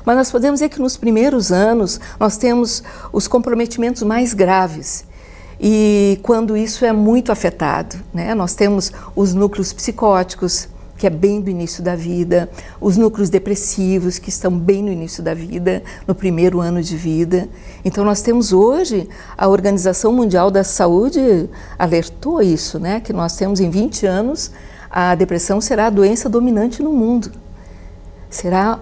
Mas nós podemos dizer que nos primeiros anos nós temos os comprometimentos mais graves. E quando isso é muito afetado, né? Nós temos os núcleos psicóticos, que é bem do início da vida, os núcleos depressivos, que estão bem no início da vida, no primeiro ano de vida. Então nós temos hoje, a Organização Mundial da Saúde alertou isso, né? Que nós temos em 20 anos, a depressão será a doença dominante no mundo. Será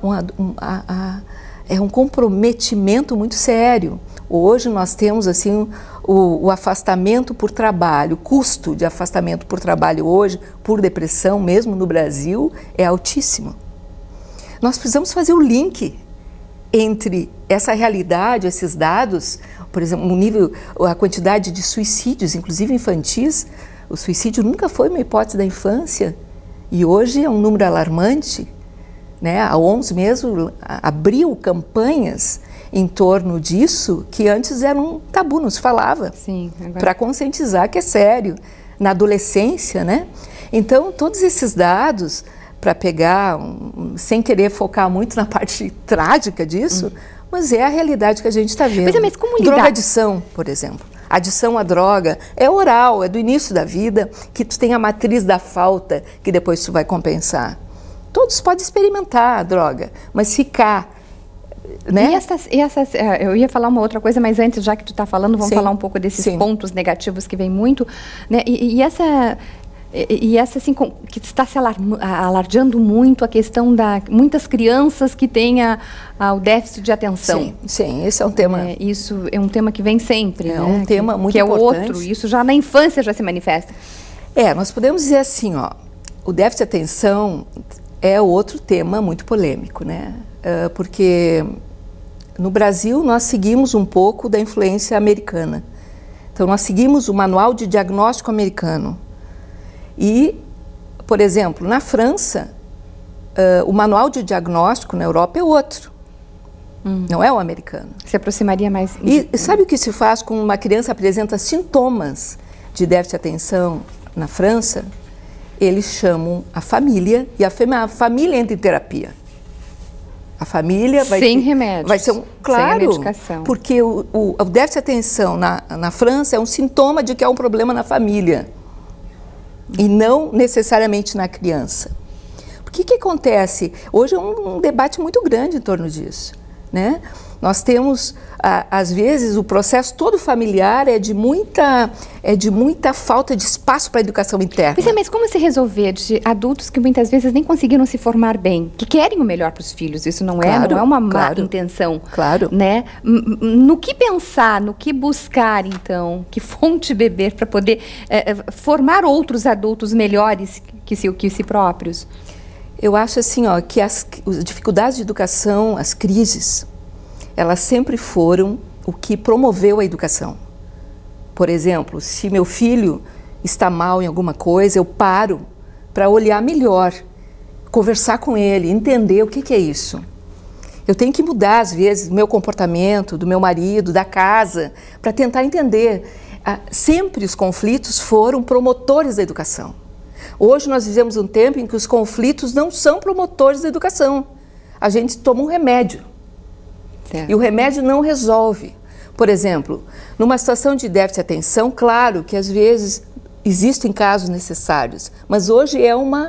um comprometimento muito sério. Hoje nós temos assim o afastamento por trabalho, o custo de afastamento por trabalho hoje, por depressão, mesmo no Brasil, é altíssimo. Nós precisamos fazer o link entre essa realidade, esses dados, por exemplo, o nível, a quantidade de suicídios, inclusive infantis. O suicídio nunca foi uma hipótese da infância e hoje é um número alarmante, né? A OMS mesmo abriu campanhas em torno disso, que antes era um tabu, não se falava, para conscientizar que é sério, na adolescência, né? Então, todos esses dados, para pegar, sem querer focar muito na parte trágica disso, mas é a realidade que a gente está vendo. Mas como lidar? Drogadição, por exemplo. Adição à droga é oral, é do início da vida, que tu tem a matriz da falta, que depois tu vai compensar. Todos podem experimentar a droga, mas ficar... Né? Eu ia falar uma outra coisa, mas antes, já que tu está falando, vamos falar um pouco desses pontos negativos que vem muito, né? E essa assim, que está se alardeando muito a questão da muitas crianças que têm o déficit de atenção. Sim, esse é um tema... Isso é um tema que vem sempre, é um tema muito importante. Que é outro, isso já na infância já se manifesta. Nós podemos dizer assim, ó, o déficit de atenção é outro tema muito polêmico, né? Porque no Brasil nós seguimos um pouco da influência americana. Então nós seguimos o manual de diagnóstico americano. E, por exemplo, na França, o manual de diagnóstico na Europa é outro. Não é o americano. Se aproximaria mais... E sabe o que se faz quando uma criança apresenta sintomas de déficit de atenção na França? Eles chamam a família e a família entra em terapia. A família vai sem remédios, vai ser claro, sem medicação. Porque o déficit de atenção na França é um sintoma de que há um problema na família e não necessariamente na criança. O que acontece? Hoje é um debate muito grande em torno disso, né? Nós temos, às vezes, o processo todo familiar é de muita falta de espaço para a educação interna. Mas como se resolver de adultos que muitas vezes nem conseguiram se formar bem, que querem o melhor para os filhos? Isso não é uma má intenção. Claro. Né? No que pensar, no que buscar, então, que fonte beber para poder formar outros adultos melhores que si próprios? Eu acho assim, ó, que as dificuldades de educação, as crises, elas sempre foram o que promoveu a educação. Por exemplo, se meu filho está mal em alguma coisa, eu paro para olhar melhor, conversar com ele, entender o que é isso. Eu tenho que mudar, às vezes, o meu comportamento, do meu marido, da casa, para tentar entender. Sempre os conflitos foram promotores da educação. Hoje nós vivemos um tempo em que os conflitos não são promotores da educação. A gente toma um remédio. E o remédio não resolve. Por exemplo, numa situação de déficit de atenção, claro que às vezes existem casos necessários, mas hoje é uma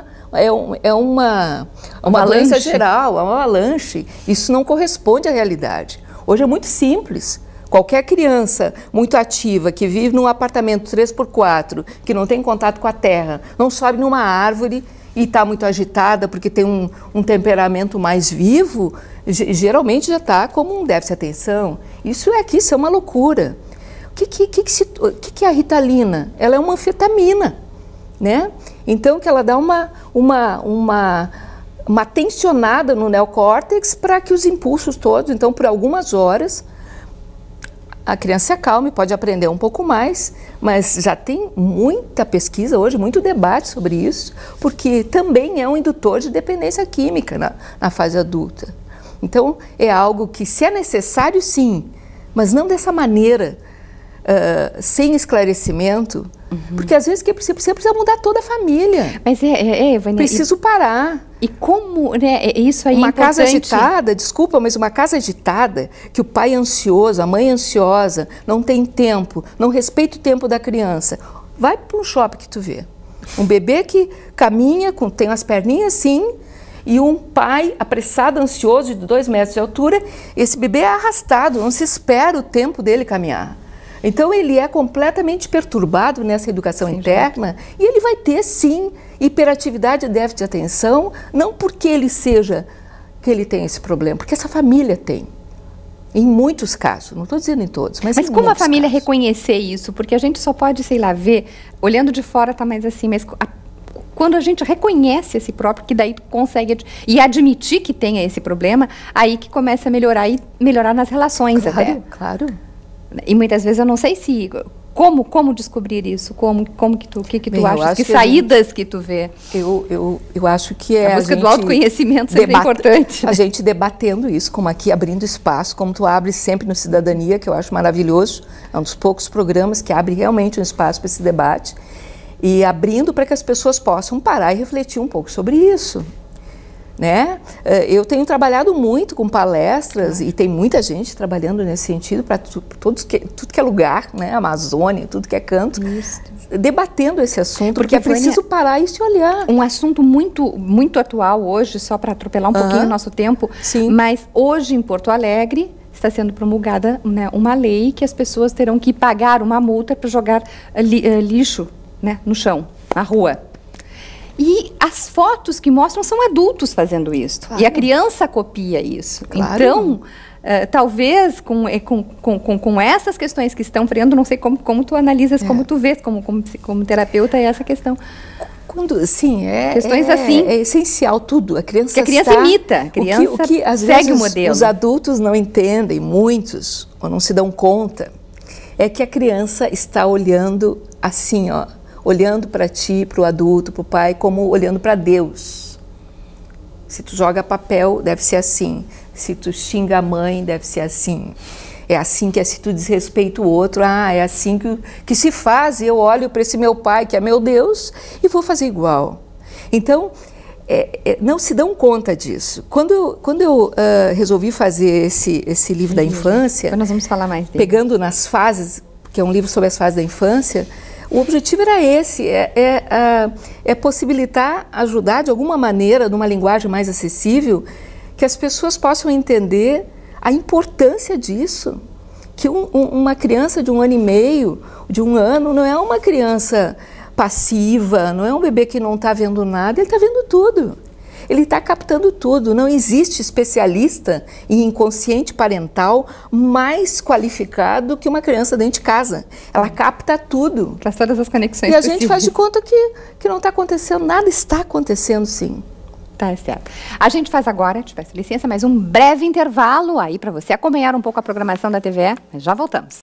doença geral, é uma avalanche. Isso não corresponde à realidade. Hoje é muito simples. Qualquer criança muito ativa que vive num apartamento 3x4, que não tem contato com a terra, não sobe numa árvore e está muito agitada porque tem um temperamento mais vivo, geralmente já está como um déficit de atenção. Isso é uma loucura. O que é a Ritalina? Ela é uma anfetamina, né? Então, que ela dá uma tensionada no neocórtex para que os impulsos todos, então, por algumas horas, a criança se acalme, pode aprender um pouco mais, mas já tem muita pesquisa hoje, muito debate sobre isso, porque também é um indutor de dependência química na fase adulta. Então, é algo que, se é necessário, sim, mas não dessa maneira, sem esclarecimento, porque às vezes que você precisa mudar toda a família. Mas Vânia, preciso parar. E como, né, isso aí uma é importante. Casa agitada, desculpa, mas uma casa agitada, que o pai é ansioso, a mãe é ansiosa, não tem tempo, não respeita o tempo da criança. Vai para um shopping que tu vê. Um bebê que caminha, tem as perninhas assim, e um pai apressado, ansioso, de 2 metros de altura, esse bebê é arrastado, não se espera o tempo dele caminhar. Então ele é completamente perturbado nessa educação interna e ele vai ter sim hiperatividade e déficit de atenção, não porque ele tenha esse problema, porque essa família tem. Em muitos casos, não estou dizendo em todos, mas em como a família casos. reconhecer isso? Porque a gente só pode, sei lá, ver, olhando de fora tá mais assim, mas quando a gente reconhece esse próprio, que daí consegue e admitir que tenha esse problema, aí que começa a melhorar e melhorar nas relações até. Claro. E muitas vezes eu não sei se como descobrir isso, que tu achas, que saídas que tu vê. Eu acho que é a busca do autoconhecimento sempre é importante. A gente debatendo isso, como aqui abrindo espaço, como tu abre sempre no Cidadania, que eu acho maravilhoso, é um dos poucos programas que abre realmente um espaço para esse debate e abrindo para que as pessoas possam parar e refletir um pouco sobre isso. Né? Eu tenho trabalhado muito com palestras e tem muita gente trabalhando nesse sentido para tudo que é lugar, né? Amazônia, tudo que é canto, debatendo esse assunto, porque é preciso parar e se olhar. Um assunto muito atual hoje, só para atropelar um pouquinho o nosso tempo, mas hoje em Porto Alegre está sendo promulgada, né, uma lei que as pessoas terão que pagar uma multa para jogar lixo, né, no chão, na rua. E as fotos que mostram são adultos fazendo isso. Claro. E a criança copia isso. Claro. Então, talvez com essas questões que estão freando, não sei como tu analisas, como tu vês, como terapeuta, essa questão. Sim, questões assim. É essencial tudo. A criança imita, a criança o que às segue vezes o modelo. Os adultos não entendem, muitos, ou não se dão conta, é que a criança está olhando assim, ó. Olhando para ti, para o adulto, para o pai, como olhando para Deus. Se tu joga papel, deve ser assim. Se tu xinga a mãe, deve ser assim. É assim que se tu desrespeita o outro, é assim que se faz. E eu olho para esse meu pai, que é meu Deus, e vou fazer igual. Então, não se dão conta disso. Quando eu resolvi fazer esse livro da infância, nós vamos falar mais dele. Pegando nas fases, que é um livro sobre as fases da infância, o objetivo era esse, possibilitar, ajudar de alguma maneira, numa linguagem mais acessível, que as pessoas possam entender a importância disso. Que uma criança de 1 ano e meio, de 1 ano, não é uma criança passiva, não é um bebê que não está vendo nada, ele está vendo tudo. Ele está captando tudo. Não existe especialista em inconsciente parental mais qualificado que uma criança dentro de casa. Ela capta tudo. Faz todas as conexões possíveis. E a gente faz de conta que não está acontecendo. Nada está acontecendo, sim. Tá certo. A gente faz agora, te peço licença, mais um breve intervalo aí para você acompanhar um pouco a programação da TVE. Já voltamos.